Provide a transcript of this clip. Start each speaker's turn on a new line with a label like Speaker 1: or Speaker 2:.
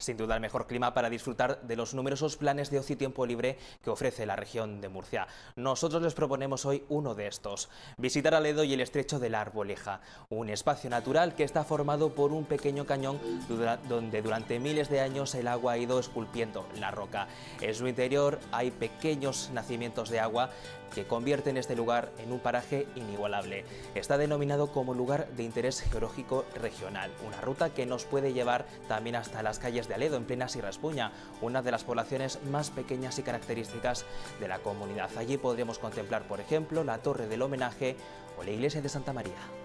Speaker 1: Sin duda el mejor clima para disfrutar de los numerosos planes de ocio y tiempo libre que ofrece la región de Murcia. Nosotros les proponemos hoy uno de estos: visitar Aledo y el estrecho de la Arboleja, un espacio natural que está formado por un pequeño cañón donde durante miles de años el agua ha ido esculpiendo la roca. En su interior hay pequeños nacimientos de agua que convierten este lugar en un paraje inigualable. Está denominado como lugar de interés geológico regional, una ruta que nos puede llevar también hasta las calles de Aledo, en plena Sierra Espuña, una de las poblaciones más pequeñas y características de la comunidad. Allí podremos contemplar, por ejemplo, la Torre del Homenaje o la Iglesia de Santa María.